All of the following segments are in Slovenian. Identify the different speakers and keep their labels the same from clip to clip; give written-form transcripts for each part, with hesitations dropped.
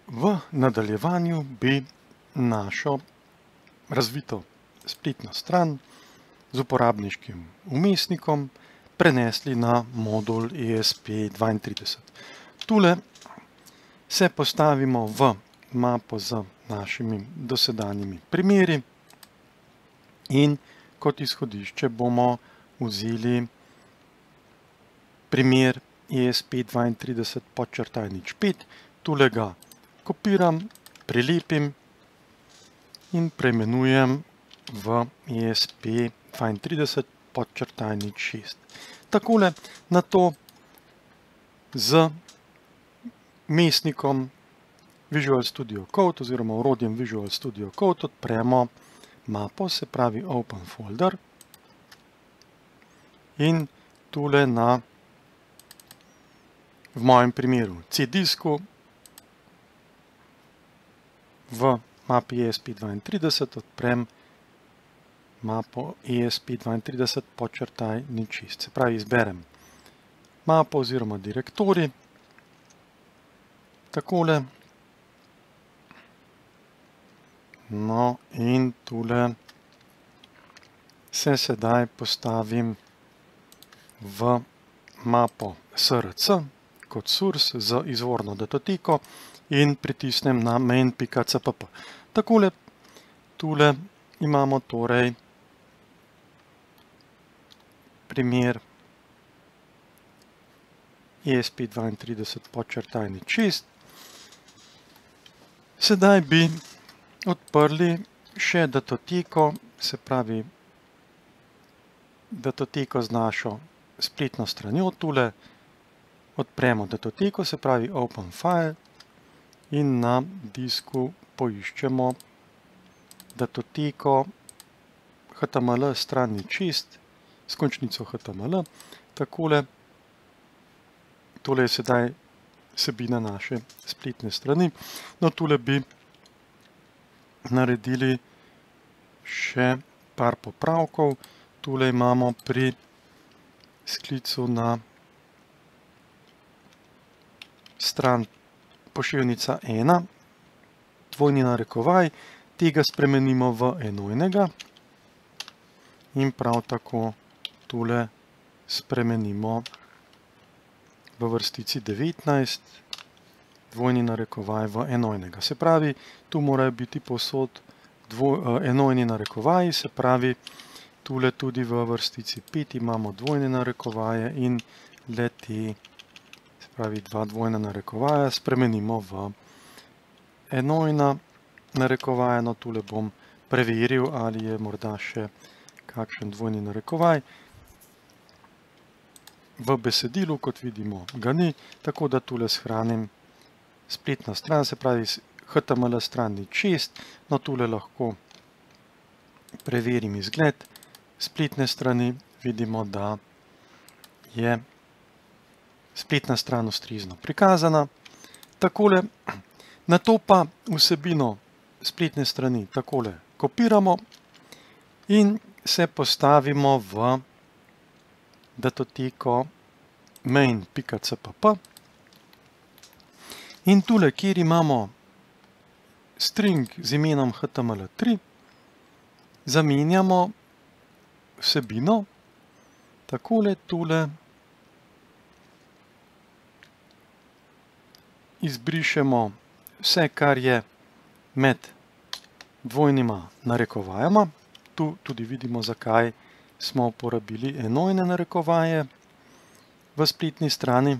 Speaker 1: V nadaljevanju bi našo razvito spletno stran z uporabniškim vmesnikom prenesli na modul ESP32. Tule se postavimo v mapo z našimi dosedanjimi primeri in kot izhodišče bomo vzeli primer ESP32 podčrtaj 05. Tule ga kopiram, prilepim in preimenujem v ESP32 podčrtaj 06. Takole nato z vmesnikom Visual Studio Code oziroma orodjem Visual Studio Code odpremo mapo, se pravi Open Folder, in tule v mojem primeru C-disku v mapi ESP32 odprem mapo ESP32 podčrtaj 06. Se pravi, izberem mapo oziroma direktorij, takole. No, in tule se sedaj postavim v mapo src kot source z izvorno datoteko in pritisnem na main.cpp. Takole, tule imamo torej primer ESP32 podčrtaj 06. Sedaj bi odprli še datoteko, se pravi datoteko z našo spletno stranjo. Tule odpremo datoteko, se pravi Open File, in na disku poiščemo datoteko HTML stran 06 s končnico HTML. Takole, tole je sedaj vsebina naše spletne strani. No, tule bi naredili še par popravkov. Tule imamo pri sklicu na stran pošiljnica 1, dvojni narekovaj, tega spremenimo v enojnega in prav tako tule spremenimo v vrstici 19, dvojni narekovaj v enojnega. Se pravi, tu morajo biti povsod enojni narekovaji, se pravi, tule tudi v vrstici 5 imamo dvojne narekovaje in le te, se pravi, dva dvojna narekovaja spremenimo v enojna narekovaja. No, tule bom preveril, ali je morda še kakšen dvojni narekovaj. V besedilu, kot vidimo, ga ni, tako da tule shranim spletna stran, se pravi HTML stran 06. No, tule lahko preverim izgled spletne strani. Vidimo, da je spletna stran ustrezno prikazana. Takole, nato pa vsebino spletne strani takole kopiramo in se postavimo v datoteko main.cpp. In tule, kjer imamo string z imenom HTML3, zamenjamo vsebino. Takole, tule izbrišemo vse, kar je med dvojnima narekovajama. Tu tudi vidimo, zakaj smo uporabili enojne narekovaje v spletni strani,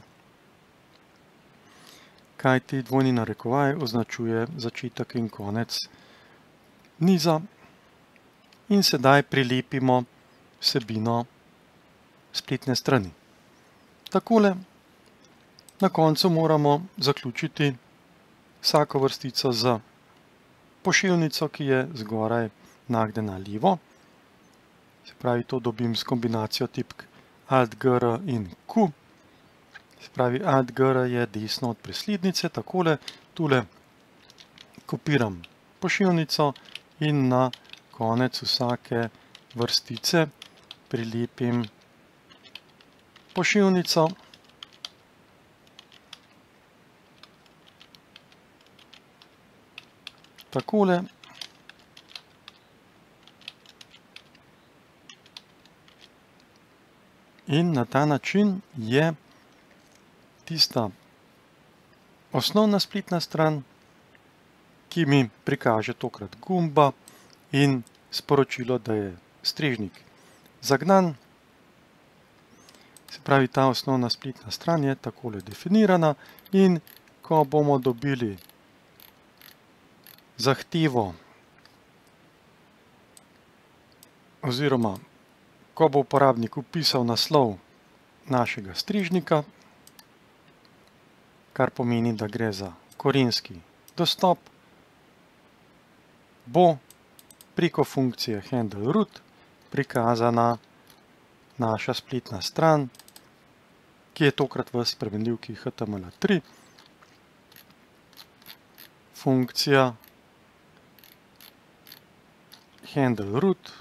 Speaker 1: kajti dvojni narekovaj označuje začetek in konec niza. In sedaj prilepimo vsebino spletne strani. Takole, na koncu moramo zaključiti vsako vrstico z pošiljnico, ki je zgoraj nagnjena levo. Se pravi, to dobim s kombinacijo tipk Alt-Gr in Q. Se pravi, Alt-Gr je desno od preslednice. Takole, tule kopiram pošiljnico in na konec vsake vrstice prilepim pošiljnico. takole. In na ta način je tista osnovna spletna stran, ki mi prikaže tokrat gumba in sporočilo, da je strežnik zagnan. Se pravi, ta osnovna spletna stran je takole definirana in ko bomo dobili zahtevo oziroma ko bo uporabnik vpisal naslov našega strežnika, kar pomeni, da gre za korenski dostop, bo preko funkcije handle root prikazana naša spletna stran, ki je tokrat v spremenljivki HTML3. Funkcija handle root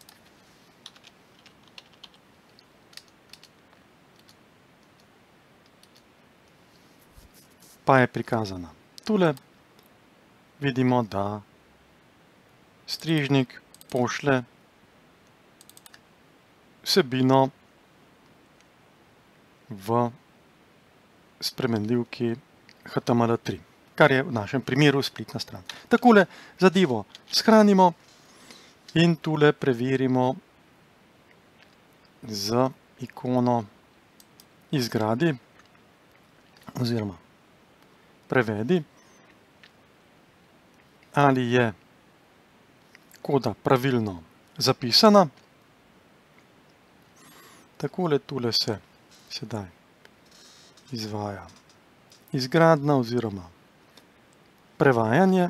Speaker 1: pa je prikazana tule. Vidimo, da strežnik pošlje vsebino v spremenljivki HTML3, kar je v našem primeru spletna stran. Takole zadevo shranimo in tule preverimo z ikono izgradi oziroma prevedi, ali je koda pravilno zapisana. Takole tule se sedaj izvaja izgradnja oziroma prevajanje.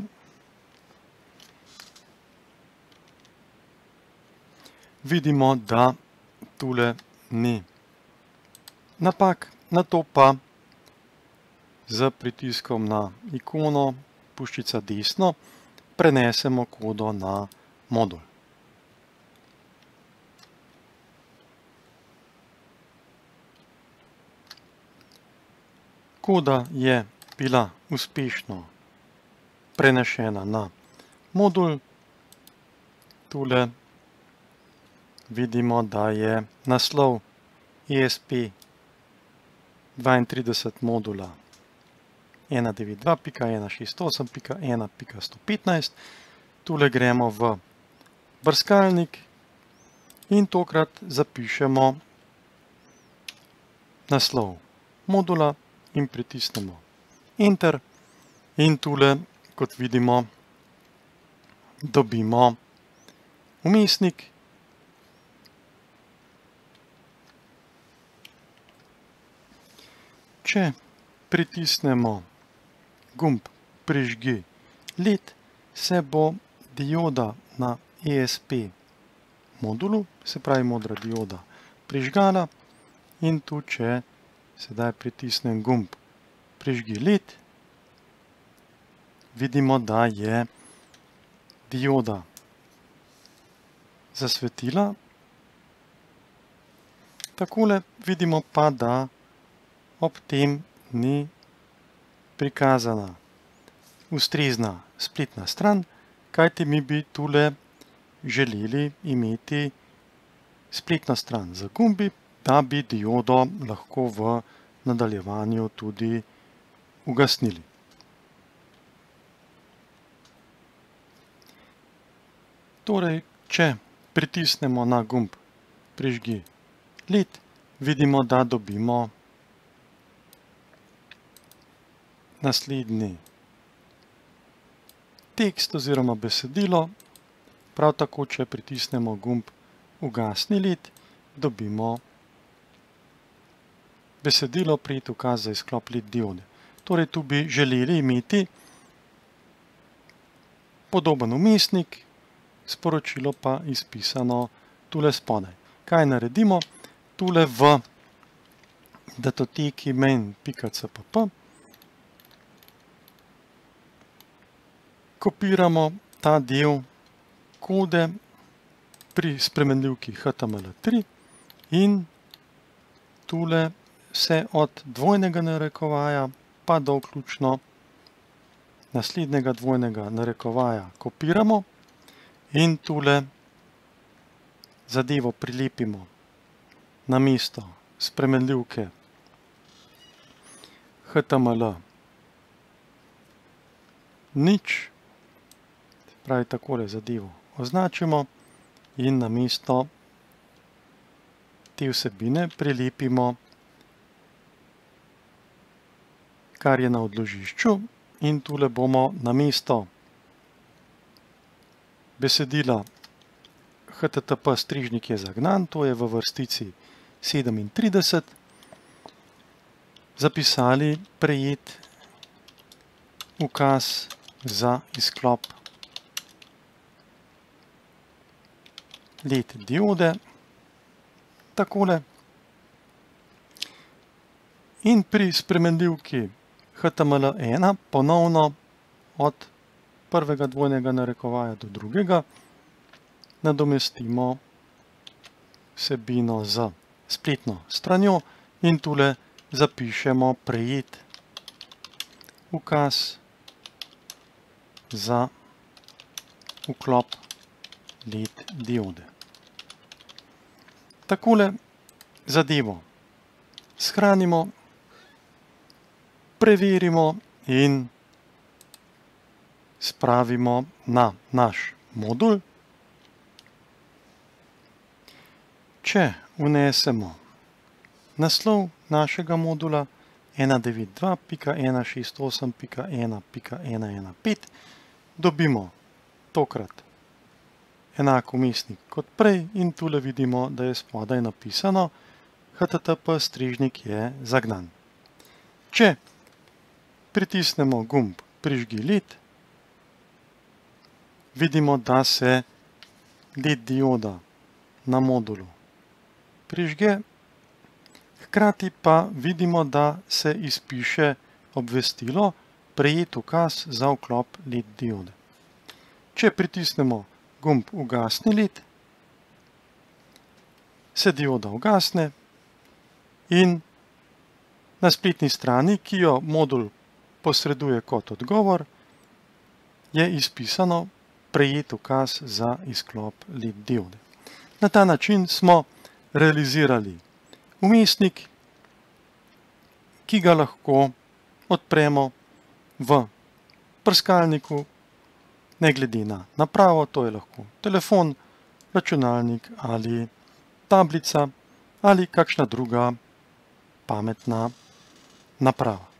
Speaker 1: Vidimo, da tule ni napak, nato pa z pritiskom na ikono puščica desno prenesemo kodo na modul. Koda je bila uspešno prenešena na modul. Tule vidimo, da je naslov ESP32 modula 192.168.1.115. Tule gremo v brskalnik in tokrat zapišemo naslov modula in pritisnemo Enter. In tule, kot vidimo, dobimo vmesnik. Če pritisnemo gumb Prižgi LED, se bo dioda na ESP modulu, se pravi modra dioda, prižgala. In tu, če sedaj pritisnem gumb Prižgi LED, vidimo, da je dioda zasvetila. Takole vidimo pa, da ob tem ni prikazana ustrezna spletna stran, kajti mi bi tule želeli imeti spletno stran z gumbi, da bi diodo lahko v nadaljevanju tudi ugasnili. Torej, če pritisnemo na gumb Prižgi LED, vidimo, da dobimo naslednji tekst oziroma besedilo. Prav tako, če pritisnemo gumb Ugasni LED, dobimo besedilo Prejet ukaz za izklop LED diode. Torej, tu bi želeli imeti podoben vmesnik, sporočilo pa izpisano tule spodaj. Kaj naredimo? Tule v datoteki main.cpp kopiramo ta del kode pri spremenljivki HTML3 in tule se od dvojnega narekovaja pa do vključno naslednjega dvojnega narekovaja kopiramo in tule zadevo prilepimo na mesto spremenljivke HTML nič, pravi takole zadevo označimo in na mesto te vsebine prilepimo, kar je na odložišču, in tule bomo na mesto besedila HTTP strižnik je zagnan, to je v vrstici 37, zapisali prejet ukaz za izklop LED diode, takole. In pri spremenljivki HTML1 ponovno od prvega dvojnega narekovaja do drugega nadomestimo vsebino z spletno stranjo in tule zapišemo prejet ukaz za vklop LED diode. Takole zadevo shranimo, preverimo in spravimo na naš modul. Če vnesemo naslov našega modula 192.168.1.115, dobimo tokrat enak vmesnik kot prej in tule vidimo, da je spodaj napisano HTTP strižnik je zagnan. Če pritisnemo gumb prižgi LED, vidimo, da se LED dioda na modulu prižge, hkrati pa vidimo, da se izpiše obvestilo prejet ukaz za vklop LED diode. Če pritisnemo gumb ugasni LED, se dioda ugasne in na spletni strani, ki jo modul posreduje kot odgovor, je izpisano prejet ukaz za izklop LED diode. Na ta način smo realizirali vmesnik, ki ga lahko odpremo v brskalniku, ne glede na napravo, to je lahko telefon, računalnik ali tablica ali kakšna druga pametna naprava.